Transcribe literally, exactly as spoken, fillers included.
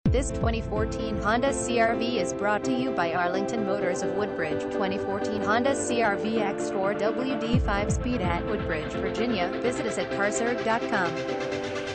This twenty fourteen Honda C R V is brought to you by Arlington Motors of Woodbridge. twenty fourteen Honda C R V X four W D five speed at Woodbridge, Virginia. Visit us at car serve dot com.